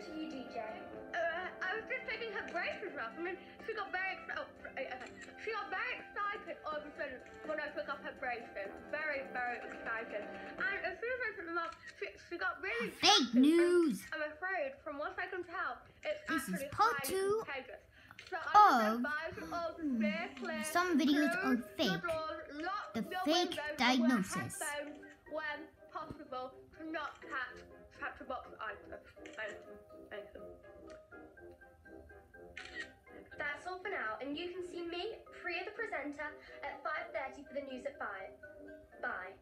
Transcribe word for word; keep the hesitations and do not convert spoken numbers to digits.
to you, D J? Uh, I was just taking her braces off, and then she got very excited. Oh, okay. She got very excited all of a sudden when I took off her braces. Very, very excited. And as soon as I took them off, she, she got really Fake jumpy, news. I'm afraid, from what I can tell, it's This is actually part highly two contagious. So I of, advise you all to stay clear, some videos close are your fake. doors, lock The your fake windows, and diagnosis. wear headphones when possible to not catch chatterbox items. Thank you. Thank you. That's all for now, and you can see me, Priya the presenter, at five thirty for the news at five. Bye.